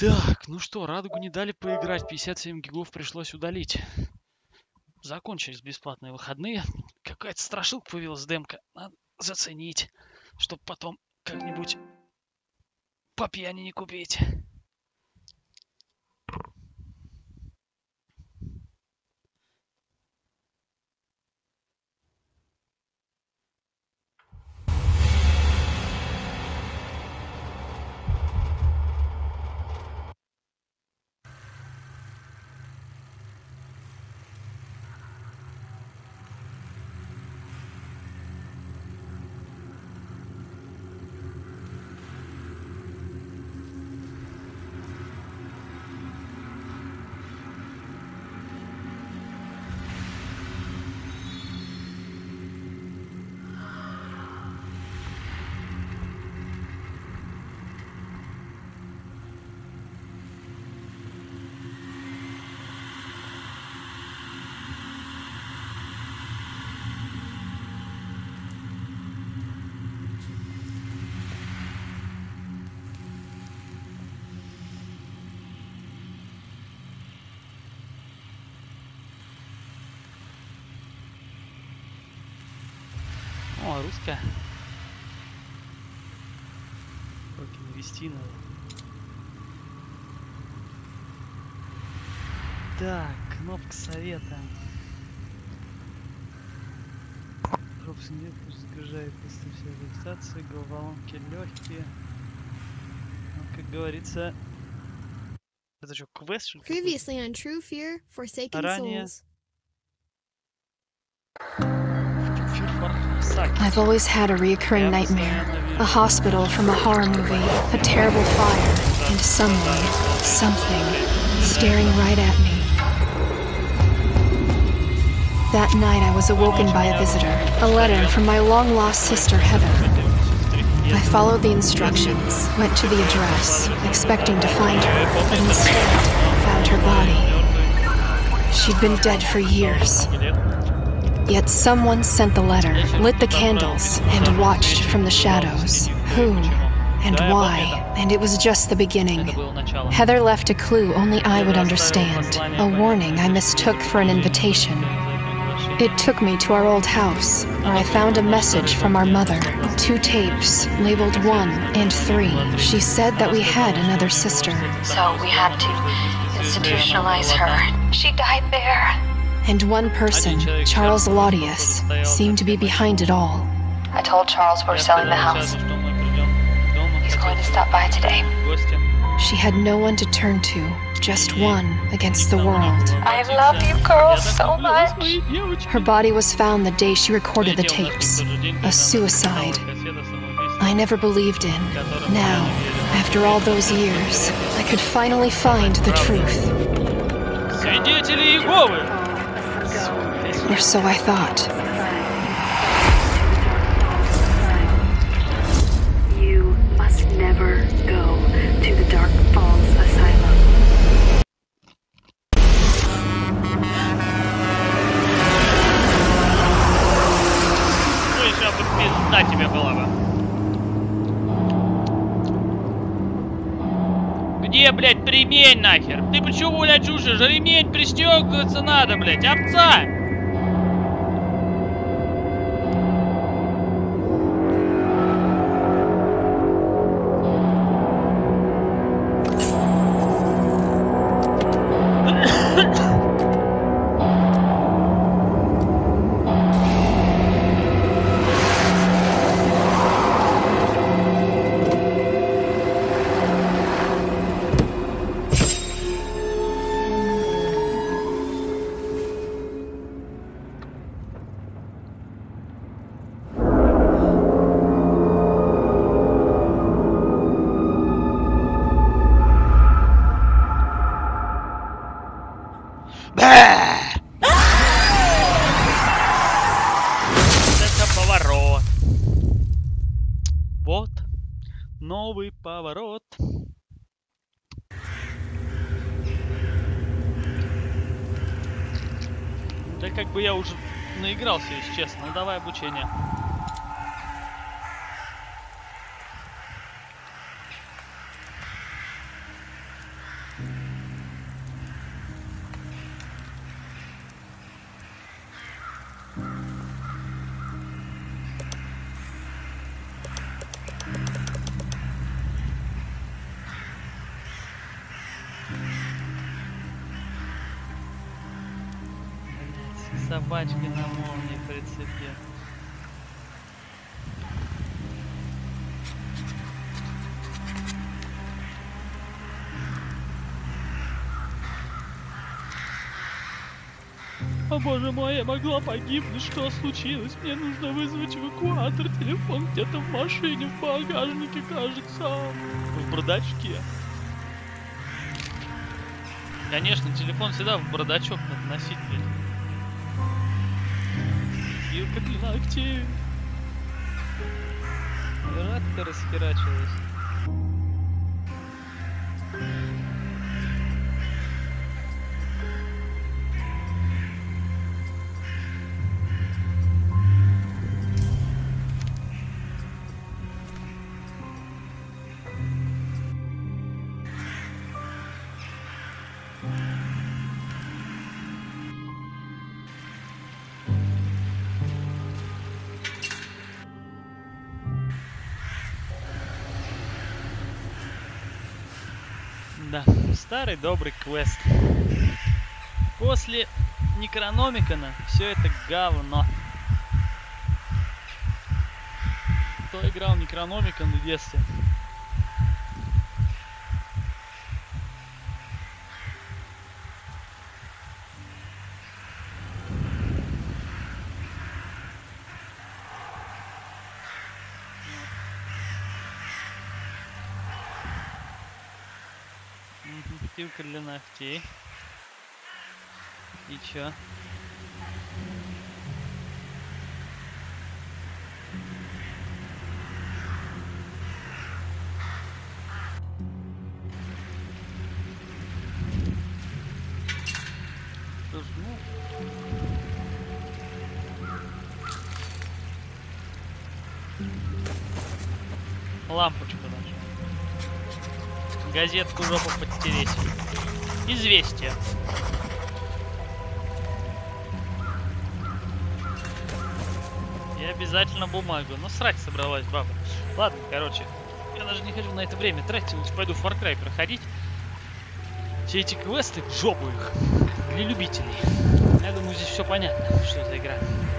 Так, ну что, Радугу не дали поиграть, 57 гигов пришлось удалить. Закончились бесплатные выходные. Какая-то страшилка появилась, демка. Надо заценить, чтобы потом как-нибудь по пьяни не купить. О, русская. Как вести надо. Так, кнопка совета. Пропуск нет, загружает после всей регистрации, головоломки легкие. Ну, как говорится, это что, квест, что ли? Previously on True Fear, Forsaken Ранее. Souls. I've always had a recurring nightmare. A hospital from a horror movie, a terrible fire, and someone, something, staring right at me. That night I was awoken by a visitor, a letter from my long-lost sister Heather. I followed the instructions, went to the address, expecting to find her, but instead found her body. She'd been dead for years. Yet someone sent the letter, lit the candles, and watched from the shadows. Who and why? And it was just the beginning. Heather left a clue only I would understand, a warning I mistook for an invitation. It took me to our old house, where I found a message from our mother. 2 tapes, labeled 1 and 3. She said that we had another sister. So we had to institutionalize her. She died there. And one person, Charles Laudius, seemed to be behind it all. I told Charles we're selling the house. He's going to stop by today. She had no one to turn to, just one against the world. I love you girls so much. Her body was found the day she recorded the tapes. A suicide. I never believed in. Now, after all those years, I could finally find the truth. Свидетели Иеговы! Or so I thought. You must never go to the Dark Falls Asylum. Ну и сейчас бы пизда тебе была бы. Где, блядь, ремень нахер? Ты почему, блядь, чушишь? Ремень пристегиваться надо, блядь, овца! Это поворот. Вот новый поворот. Да как бы я уже наигрался, если честно. Ну давай обучение. собачка на молнии прицепил. О боже мой, я могла погибнуть, что случилось? Мне нужно вызвать эвакуатор, телефон где-то в машине, в багажнике, кажется, в бардачке. Конечно, телефон всегда в бардачок надо носить, блин. Вилка для ногтей. Радка расхерачилась. Да, старый добрый квест. После Некрономикона все это говно. Кто играл Некрономикон в детстве? Пилка для ногтей. И чё? Лампочку нашел. Газетку жопу подтереть. Известие. И обязательно бумагу. Ну, срать собралась баба. Ладно, короче. Я даже не хочу на это время тратить. Лучше пойду в Far Cry проходить. Все эти квесты, в жопу их. Для любителей. Я думаю, здесь все понятно, что за игра.